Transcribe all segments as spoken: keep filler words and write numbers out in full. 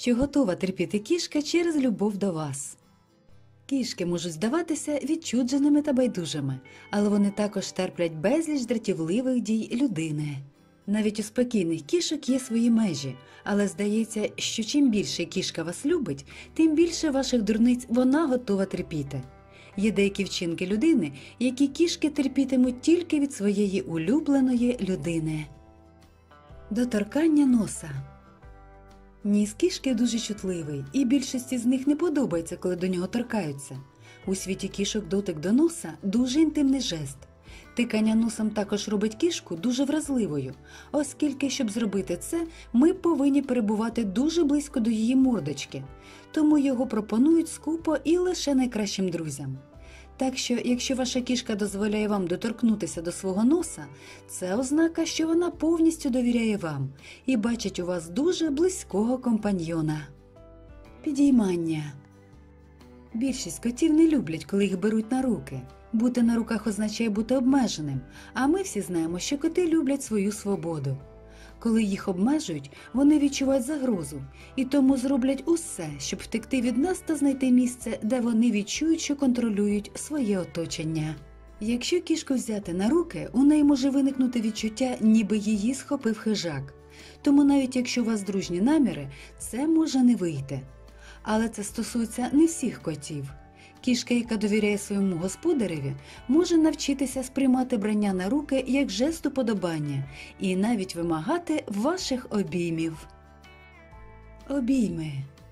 що готова терпіти кішка через любов до вас. Кішки можуть здаватися відчудженими та байдужими, але вони також терплять безліч дратівливих дій людини. Навіть у спокійних кішок є свої межі, але здається, що чим більше кішка вас любить, тим більше ваших дурниць вона готова терпіти. Є деякі вчинки людини, які кішки терпітимуть тільки від своєї улюбленої людини. Доторкання носа. Ніс кішки дуже чутливий, і більшості з них не подобається, коли до нього торкаються. У світі кішок дотик до носа – дуже інтимний жест. Тикання носом також робить кішку дуже вразливою, оскільки, щоб зробити це, ми повинні перебувати дуже близько до її мордочки, тому його пропонують скупо і лише найкращим друзям. Так що, якщо ваша кішка дозволяє вам доторкнутися до свого носа, це ознака, що вона повністю довіряє вам і бачить у вас дуже близького компаньйона. Підіймання. Більшість котів не люблять, коли їх беруть на руки. Бути на руках означає бути обмеженим, а ми всі знаємо, що коти люблять свою свободу. Коли їх обмежують, вони відчувають загрозу, і тому зроблять усе, щоб втекти від нас та знайти місце, де вони відчують, що контролюють своє оточення. Якщо кішку взяти на руки, у неї може виникнути відчуття, ніби її схопив хижак. Тому навіть якщо у вас дружні наміри, це може не вийти. Але це стосується не всіх котів. Кішка, яка довіряє своєму господареві, може навчитися сприймати брання на руки як жест уподобання і навіть вимагати ваших обіймів. Обійми.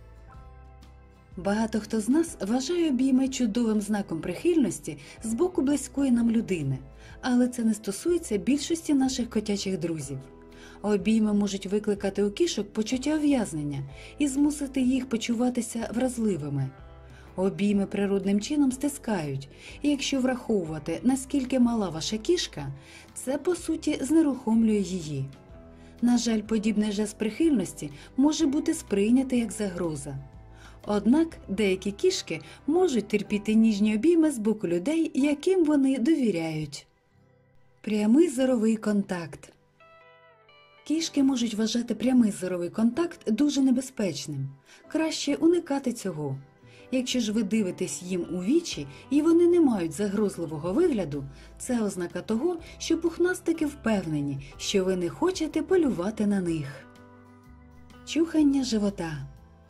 Багато хто з нас вважає обійми чудовим знаком прихильності з боку близької нам людини, але це не стосується більшості наших котячих друзів. Обійми можуть викликати у кішок почуття ув'язнення і змусити їх почуватися вразливими. Обійми природним чином стискають, і якщо враховувати, наскільки мала ваша кішка, це, по суті, знерухомлює її. На жаль, подібний жест прихильності може бути сприйнятий як загроза. Однак деякі кішки можуть терпіти ніжні обійми з боку людей, яким вони довіряють. Прямий зоровий контакт. Кішки можуть вважати прямий зоровий контакт дуже небезпечним. Краще уникати цього. Якщо ж ви дивитесь їм у вічі і вони не мають загрозливого вигляду, це ознака того, що пухнастики впевнені, що ви не хочете полювати на них. Чухання живота.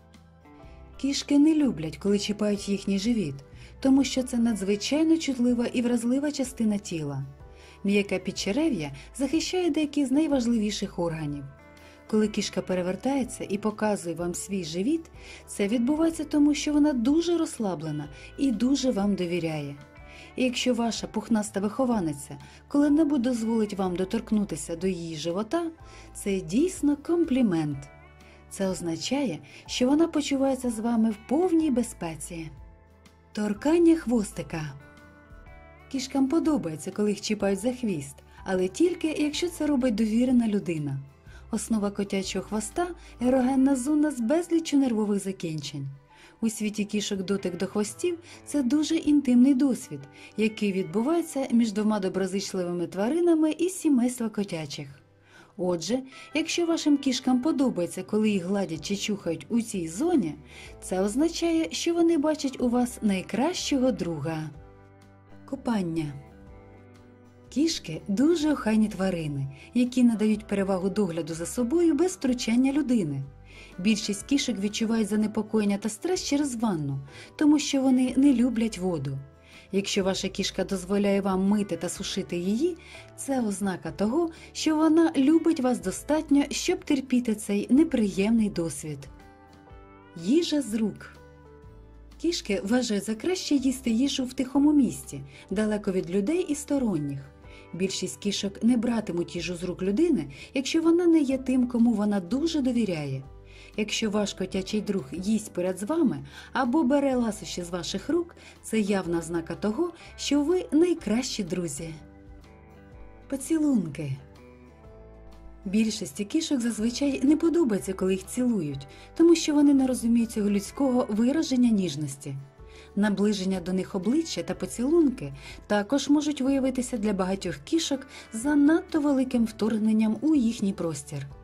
Кішки не люблять, коли чіпають їхній живіт, тому що це надзвичайно чутлива і вразлива частина тіла. М'яке підчерев'я захищає деякі з найважливіших органів. Коли кішка перевертається і показує вам свій живіт, це відбувається тому, що вона дуже розслаблена і дуже вам довіряє. І якщо ваша пухнаста вихованиця коли-небудь дозволить вам доторкнутися до її живота, це дійсно комплімент. Це означає, що вона почувається з вами в повній безпеці. Торкання хвостика. Кішкам подобається, коли їх чіпають за хвіст, але тільки, якщо це робить довірена людина. Основа котячого хвоста – ерогенна зона з безліччю нервових закінчень. У світі кішок дотик до хвостів – це дуже інтимний досвід, який відбувається між двома доброзичливими тваринами із сімейства котячих. Отже, якщо вашим кішкам подобається, коли їх гладять чи чухають у цій зоні, це означає, що вони бачать у вас найкращого друга. Купання. Кішки – дуже охайні тварини, які надають перевагу догляду за собою без втручання людини. Більшість кішок відчувають занепокоєння та стрес через ванну, тому що вони не люблять воду. Якщо ваша кішка дозволяє вам мити та сушити її, це ознака того, що вона любить вас достатньо, щоб терпіти цей неприємний досвід. Їжа з рук. Кішки вважають за краще їсти їжу в тихому місці, далеко від людей і сторонніх. Більшість кішок не братимуть їжу з рук людини, якщо вона не є тим, кому вона дуже довіряє. Якщо ваш котячий друг їсть поряд з вами або бере ласощі з ваших рук, це явна ознака того, що ви найкращі друзі. Поцілунки. Більшості кішок зазвичай не подобається, коли їх цілують, тому що вони не розуміють цього людського вираження ніжності. Наближення до них обличчя та поцілунки також можуть виявитися для багатьох кішок занадто великим вторгненням у їхній простір.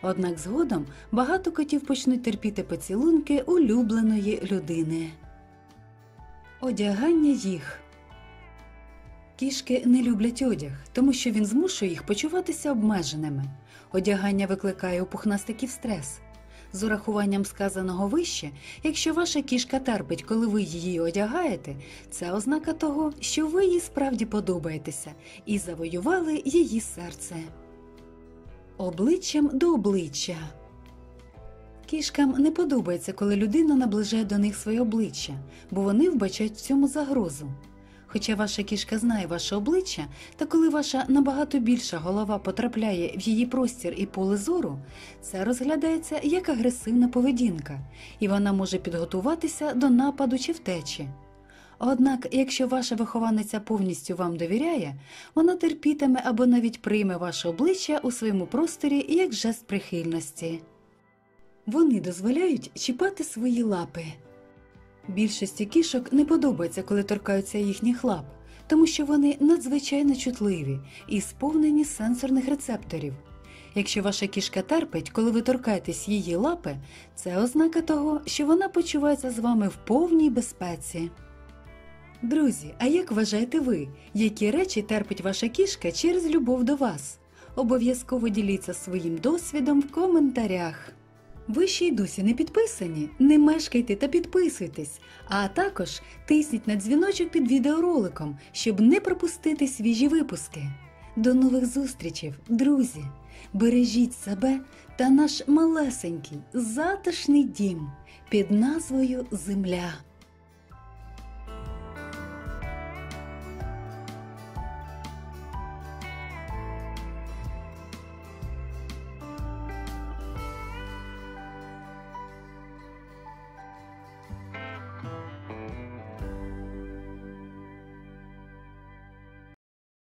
Однак згодом багато котів почнуть терпіти поцілунки улюбленої людини. Одягання їх. Кішки не люблять одяг, тому що він змушує їх почуватися обмеженими. Одягання викликає у пухнастиків стрес. З урахуванням сказаного вище, якщо ваша кішка терпить, коли ви її одягаєте, це ознака того, що ви їй справді подобаєтеся і завоювали її серце. Обличчям до обличчя. Кішкам не подобається, коли людина наближає до них своє обличчя, бо вони вбачають в цьому загрозу. Хоча ваша кішка знає ваше обличчя, та коли ваша набагато більша голова потрапляє в її простір і поле зору, це розглядається як агресивна поведінка, і вона може підготуватися до нападу чи втечі. Однак, якщо ваша вихованиця повністю вам довіряє, вона терпітиме або навіть прийме ваше обличчя у своєму просторі як жест прихильності. Вони дозволяють чіпати свої лапи. Більшості кішок не подобається, коли торкаються їхніх лап, тому що вони надзвичайно чутливі і сповнені сенсорних рецепторів. Якщо ваша кішка терпить, коли ви торкаєтесь її лапи, це ознака того, що вона почувається з вами в повній безпеці. Друзі, а як вважаєте ви, які речі терпить ваша кішка через любов до вас? Обов'язково діліться своїм досвідом в коментарях. Ви ще й досі не підписані? Не мешкайте та підписуйтесь, а також тисніть на дзвіночок під відеороликом, щоб не пропустити свіжі випуски. До нових зустрічей, друзі! Бережіть себе та наш малесенький, затишний дім під назвою Земля.